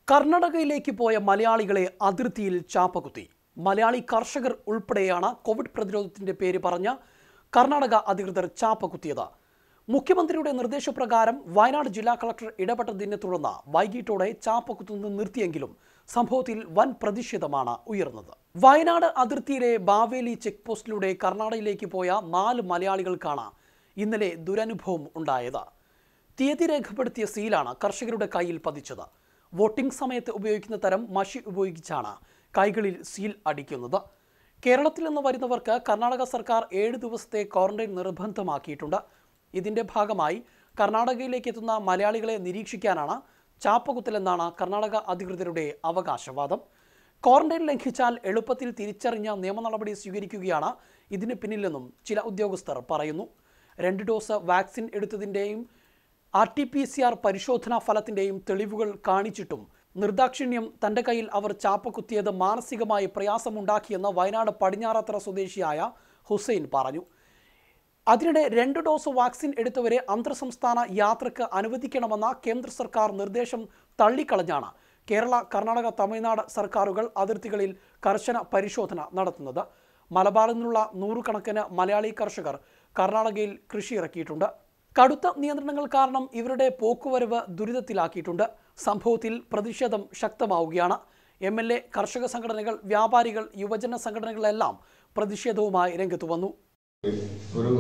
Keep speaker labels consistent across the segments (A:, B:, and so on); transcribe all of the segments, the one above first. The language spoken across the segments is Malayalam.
A: കർണാടകയിലേക്ക് പോയ മലയാളികളെ അതിർത്തിയിൽ ചാപ്പകുത്തി. മലയാളി കർഷകർ ഉൾപ്പെടെയാണ് കോവിഡ് പ്രതിരോധത്തിന്റെ പേര് പറഞ്ഞ കർണാടക അധികൃതർ ചാപ്പകുത്തിയത്. മുഖ്യമന്ത്രിയുടെ നിർദ്ദേശപ്രകാരം വയനാട് ജില്ലാ കളക്ടർ ഇടപെട്ടതിനെ തുടർന്ന് വൈകിട്ടോടെ ചാപ്പകുത്തുന്നത് നിർത്തിയെങ്കിലും സംഭവത്തിൽ വൻ പ്രതിഷേധമാണ് ഉയർന്നത്. വയനാട് അതിർത്തിയിലെ ബാവേലി ചെക്ക് പോസ്റ്റിലൂടെ കർണാടകയിലേക്ക് പോയ 4 മലയാളികൾക്കാണ് ഇന്നലെ ദുരനുഭവം ഉണ്ടായത്. തീയതി രേഖപ്പെടുത്തിയ സീലാണ് കർഷകരുടെ കയ്യിൽ പതിച്ചത്. വോട്ടിംഗ് സമയത്ത് ഉപയോഗിക്കുന്ന തരം മഷി ഉപയോഗിച്ചാണ് കൈകളിൽ സീൽ അടിക്കുന്നത്. കേരളത്തിൽ നിന്ന് വരുന്നവർക്ക് കർണാടക സർക്കാർ 7 ദിവസത്തെ ക്വാറന്റൈൻ നിർബന്ധമാക്കിയിട്ടുണ്ട്. ഇതിന്റെ ഭാഗമായി കർണാടകയിലേക്ക് എത്തുന്ന മലയാളികളെ നിരീക്ഷിക്കാനാണ് ചാപ്പകുത്തലെന്നാണ് കർണാടക അധികൃതരുടെ അവകാശവാദം. ക്വാറന്റൈൻ ലംഘിച്ചാൽ എളുപ്പത്തിൽ തിരിച്ചറിഞ്ഞ നിയമ നടപടി സ്വീകരിക്കുകയാണ് ഇതിന് പിന്നിലെന്നും ചില ഉദ്യോഗസ്ഥർ പറയുന്നു. 2 ഡോസ് വാക്സിൻ എടുത്തതിൻ്റെയും RT-PCR പരിശോധനാ ഫലത്തിൻ്റെയും തെളിവുകൾ കാണിച്ചിട്ടും നിർദാക്ഷിണ്യം തൻ്റെ കയ്യിൽ അവർ ചാപ്പകുത്തിയത് മാനസികമായി പ്രയാസമുണ്ടാക്കിയെന്ന് വയനാട് പടിഞ്ഞാറത്തറ സ്വദേശിയായ ഹുസൈൻ പറഞ്ഞു. അതിനിടെ 2 ഡോസ് വാക്സിൻ എടുത്തവരെ അന്തർ സംസ്ഥാന യാത്രയ്ക്ക് അനുവദിക്കണമെന്ന കേന്ദ്ര സർക്കാർ നിർദ്ദേശം തള്ളിക്കളഞ്ഞാണ് കേരള, കർണാടക, തമിഴ്നാട് സർക്കാരുകൾ അതിർത്തികളിൽ കർശന പരിശോധന നടത്തുന്നത്. മലബാറിൽ നിന്നുള്ള 100 കണക്കിന് മലയാളി കർഷകർ കർണാടകയിൽ കൃഷി ഇറക്കിയിട്ടുണ്ട്. കടുത്ത നിയന്ത്രണങ്ങൾ കാരണം ഇവരുടെ പോക്കുവരവ് ദുരിതത്തിലാക്കിയിട്ടുണ്ട്. സംഭവത്തിൽ പ്രതിഷേധം ശക്തമാവുകയാണ്. MLA, കർഷക സംഘടനകൾ, വ്യാപാരികൾ, യുവജന സംഘടനകളെല്ലാം പ്രതിഷേധവുമായി രംഗത്ത് വന്നു.
B: ഒരു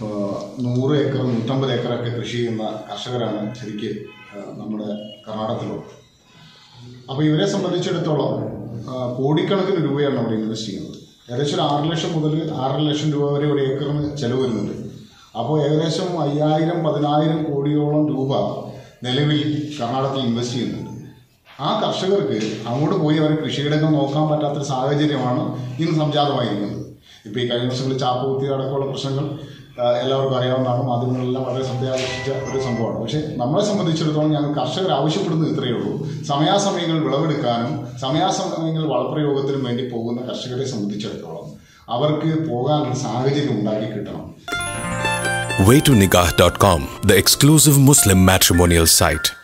B: 100 ഏക്കർ 150 ഏക്കറൊക്കെ കൃഷി ചെയ്യുന്ന കർഷകരാണ് ശരിക്കും നമ്മുടെ കർണാടകത്തിലുള്ളത്. അപ്പോൾ ഇവരെ സംബന്ധിച്ചിടത്തോളം കോടിക്കണക്കിന് രൂപയാണ് അവിടെ ഇൻവെസ്റ്റ് ചെയ്യുന്നത്. ഏകദേശം 6 ലക്ഷം മുതൽ 6.5 ലക്ഷം രൂപ വരെ ഒരു ഏക്കറിന് ചെലവ് വരുന്നുണ്ട്. അപ്പോൾ ഏകദേശം 5000-10,000 കോടിയോളം രൂപ നിലവിൽ കർണാടകത്തിൽ ഇൻവെസ്റ്റ് ചെയ്യുന്നുണ്ട്. ആ കർഷകർക്ക് അങ്ങോട്ട് പോയി അവർ കൃഷിയിടങ്ങൾ നോക്കാൻ പറ്റാത്തൊരു സാഹചര്യമാണ് ഇന്ന് സംജാതമായിരിക്കുന്നത്. ഇപ്പോൾ ഈ കഴിഞ്ഞ ദിവസങ്ങളിൽ ചാപ്പകുത്തി അടക്കമുള്ള പ്രശ്നങ്ങൾ എല്ലാവർക്കും അറിയാവുന്നതാണ്. മാധ്യമങ്ങളെല്ലാം വളരെ ശ്രദ്ധയാകർഷിച്ച ഒരു സംഭവമാണ്. പക്ഷേ നമ്മളെ സംബന്ധിച്ചിടത്തോളം ഞങ്ങൾ കർഷകർ ആവശ്യപ്പെടുന്നത് ഇത്രയേ ഉള്ളൂ. സമയാസമയങ്ങളിൽ വിളവെടുക്കാനും സമയാസമയങ്ങളിൽ വളപ്രയോഗത്തിനും വേണ്ടി പോകുന്ന കർഷകരെ സംബന്ധിച്ചിടത്തോളം അവർക്ക് പോകാനൊരു സാഹചര്യം ഉണ്ടാക്കി കിട്ടണം.
C: waytonikah.com, the exclusive Muslim matrimonial site.